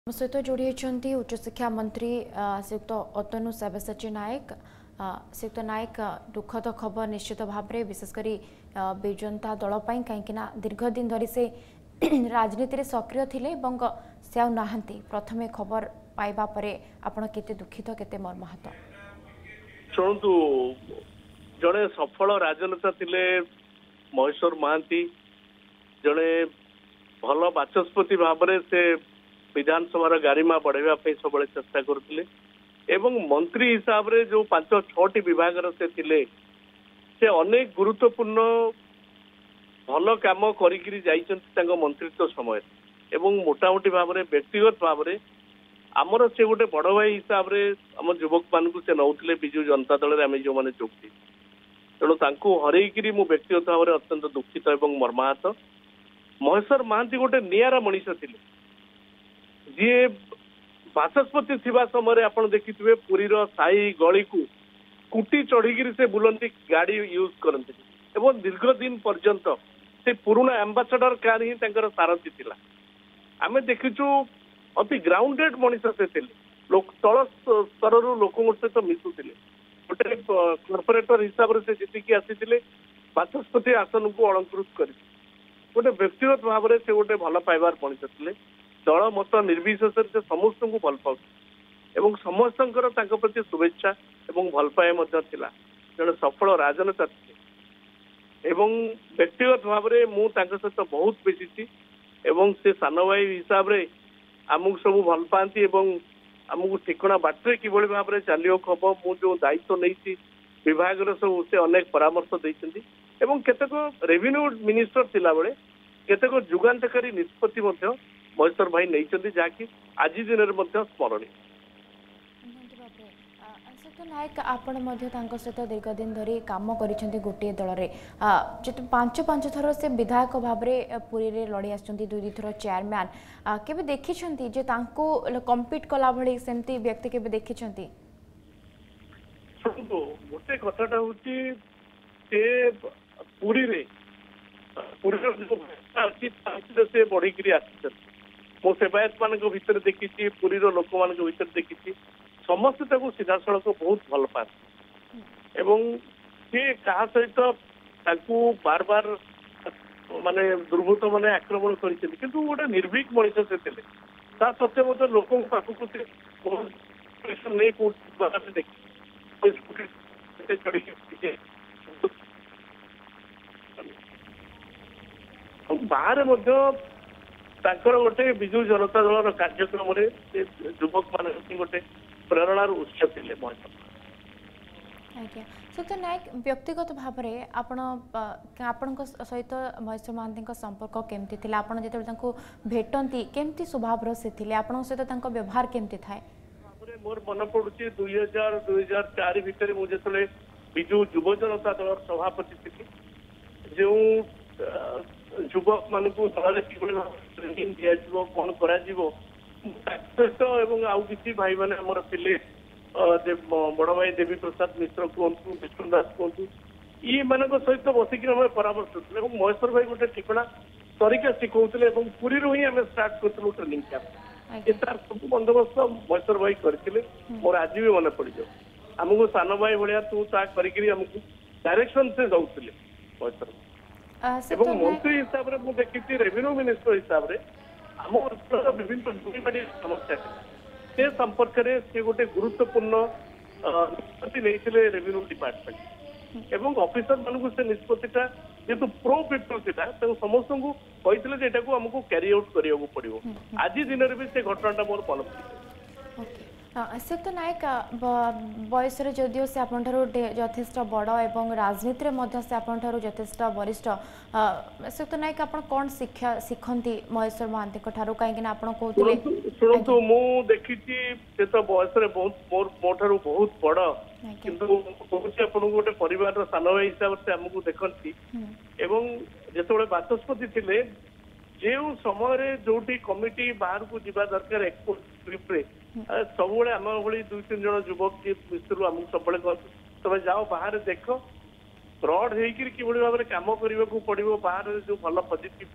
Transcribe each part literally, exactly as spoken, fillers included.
सहित जोड़ी होती उच्चशिक्षा मंत्री श्रीयुक्त अतनु सब्यसाची नायक श्रीयुक्त नायक दुखद खबर निश्चित भाव में विशेषकर विजु जनता दल कहीं दीर्घ दिन धरी से राजनीति सक्रिय थिले से नहांती प्रथमे खबर पाइबा परे आपण केते दुखित केते मर्माहत शुणु जड़े सफल राजनेता थिले महेश्वर महांती जड़े भल बाचस्पति भाव से विधानसभा गारिमा बढ़ावा सब चेष्टा करते मंत्री हिसाब से जो पांच छटी विभाग से थिले से अनेक गुरुत्वपूर्ण भल काम कर मंत्रित्व समय एवं मोटामोटी भाव में व्यक्तिगत भाव में आमर से गोटे बड़ भाई हिसाब से आम युवक मान से नौले विजु जनता दल में आम जो मैंने जोड़ी तेणु हरईकरी मु व्यक्तिगत भाव में अत्यंत दुखित और मर्माहत। महेश्वर महांती गोटे निरा मनीष थे जी बाचस्पति थिबा समय आप देखिए पुरीर साई गली को कुटी चढ़ी से बुलंती गाड़ी यूज करते एवं दीर्घ दिन पर्यंत से पुराना एम्बासाडर कार ही सारथी थिला आम देखीचु अति ग्राउंडेड मनीष से थे तल स्तर लोक सहित मिशुले गोटे कॉर्पोरेटर हिसाब से जीतिकी आसी बाचस्पति आसन को अलंकृत कर गोटे व्यक्तिगत भाव में से गोटे भल पाइबार मनीष थे दल मत निर्विशेष से समस्त को भल पाऊ समस्त प्रति शुभेच्छा और भल पाए जड़े सफल राजनेता थे व्यक्तिगत भाव में मुझे सहित बहुत मिसी से सान भाई हिसाब से आमको सब भल पाती आमको ठिकना बाटे कि भाव में चलो खब मु जो दायित्व नहीं विभाग सब से अनेक परामर्श देते केतेक रेवेन्यू मिनिस्टर थिला बेले केतेक जुगान्तकारी निष्पत्ति महेश्वर भाई नहीं जहाँकि आज दिन में स्मरणीय। नायक आपण सहित दीर्घ दिन धरी काम कर गोटे दल में पांच पांच थर से विधायक भाव में पुरी रे लड़ी आसुँच दुई दुई थर चेयरमैन केबे देखिछंती जे तांको कम्पीट कला भली सेमती व्यक्ति केबे देखिछंती? गोटे कथाटा होची से पुरी रे पुरी रो से बढ़ी करी आसी मो सेवायत मान भर देखी पुरी लोक मान भर देखी समस्ते सीधा सड़क बहुत भल पाते सी क्या सहित बार बार माने दुर्बृत्त मैंने आक्रमण कर गोटे निर्भीक मनीष से थे सत्वे मत लोक पाखक नहीं बाहर गोटे विजु जनता दल कार्यक्रम युवक मान गोटे प्रेरणार उत्स थे सत्य नायक व्यक्तिगत भाव में आपण आपण सहित महेश्वर महांती संपर्क केमती थिला आपण जेते भेटती केमती स्वभाव से थिले आपण सहित व्यवहार केमती थाए? मोर मन पड़ुची दुई हजार दुई हजार चार भितर मुझे विजु युव जनता दल सभापति थी जो युवक मान ट्रेनिंग दि कौन कर आउ कि भाई मैंने आमर थे बड़ भाई देवी प्रसाद मिश्र कहतु विष्णुदास कहतु ये मान सहित बसिक परामर्श और महेश्वर भाई गोटे ठिकना तरीका शिखौले पुरी ही आम स्टार्ट करूँ ट्रेनिंग कैंप तार सब बंदोबस्त महेश्वर भाई करते मोर आज भी मन पड़ जाओ आमको सान भाई भाया तू ता करमको डायरेक्शन से जाऊे महेश्वर भाई मंत्री हिसाब से मुझे देखी रेवेन्यू मिनिस्टर हिसाब से आम अंचल विभिन्न दुरीबाड़ी समस्या से संपर्क में से गोटे गुरुत्वपूर्ण निष्पत्ति नहीं रेवेन्यू डिपार्टमेंट एवं ऑफिसर मान से निष्पत्तिटा जेहेतु प्रो पीपल था समस्त को कहते आमको क्यारी आउट करने पड़ो आज दिन में भी से घटनाटा मोर मन पड़े। श्रीयुक्त नायक बयस जदिव से आपन यथेष्ट बड़ और राजनीति में से आपन यथेष्ट वरिष्ठ श्रीयुक्त नायक आप कौन शिक्षा शिखती महेश्वर महांती कहीं आप शुणु मु देखी तो बयस बहुत मोठार बहुत बड़ किंतु कहूँ गोटे परिवार सान भाई हिसाब से आमको देखती जो बाचस्पति थे जो समय जो कमिटी बाहर को जावा दरकार एक्सपोर्ट ट्रिप रे सब आम भाई दुई तीन जन युवक मिस्त्री आमको सब कहते तुम जाओ बाहर देख ब्रड होकर भाव में कम करने को पड़ो बाहर जो भल पजिटिव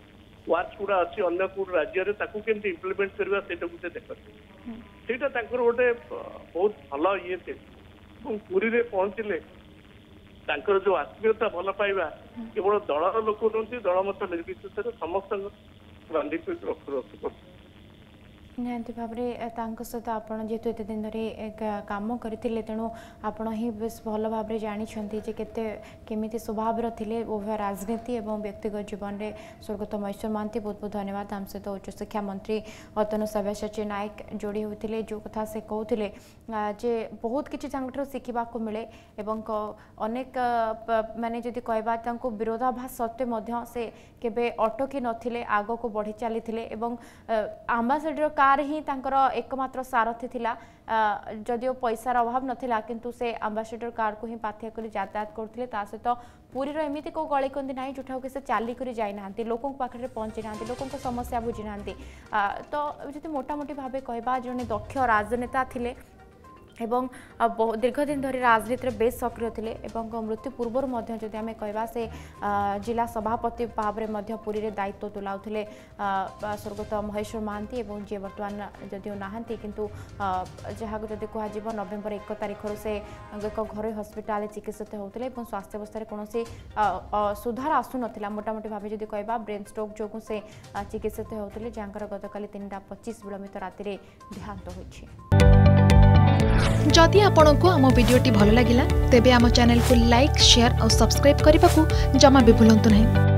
वार्ड्स गुड़ा अच्छी अन्य कोड राज्य रे ताकू केमती इम्प्लीमेंट करबा सेटा को से देखत सेटा ताकर गोटे बहुत भलो ये थे पुरी रे पहुंचले तांकर जो आत्मीयता भल पाइबा केवल दलर लोक नथि दल मत निर्विशेष समस्त बांधी रख निहांती भाव में सहित आपड़ जेहेतु एत दिन धरी काम करते तेणु आपण ही बेस भल भाव में जानते केमी स्वभाव थे उभय राजनीति और व्यक्तिगत जीवन में स्वर्गत महेश्वर महांती बहुत बहुत धन्यवाद आम सहित उच्च शिक्षा मंत्री अतनु सब्यसाची नायक जोड़ी होते जो कथा से कहते जे बहुत किसी शिखा मिले अनेक माने जदि कहबा विरोधाभास सत्वे से केबे अटकी नथिले आग को बढ़ी चली आम्बासाडर कार ही तांकर एकमात्र सारथी थिला जदिओ पैसार अभाव नथिला किंतु से आम्बासाडर कार को ही पाथ्य कर यातायात करथिले ता सहित पुरीर एमिति को गली कंदी ना जोठा कि से चाली कर जाई नांती लोकों पाखरे पहुंची नांती लोकों को समस्या बुझी नांती तो जति मोटामोटी भाबे कहबा जने दक्ष राजनेता थिले एवं दीर्घ दिन धरी राजनीति बेस सक्रिय थे मृत्यु पूर्व जदि आम कहवा से जिला सभापति भाव में पुरी में दायित्व तुलाउले स्वर्गत महेश्वर महांती और जी बर्तमान जदिव नहांती किंतु जहाँ जदि कह नवेम्बर एक तारिख से एक घर हस्पिटाल चिकित्सित होते स्वास्थ्य अवस्था कौन सुधार आसु ना मोटामोटी भाव जदि कहवा ब्रेन स्ट्रोक जो से चिकित्सित होते जहाँ गतकाली तीन टा पच्चीस विलंबित राति देहांत होइछि। जदि आपंक आम भिडी भल लगा तेब आम चैनल को लाइक शेयर और सब्सक्राइब करने को जमा भी भूलु नहीं।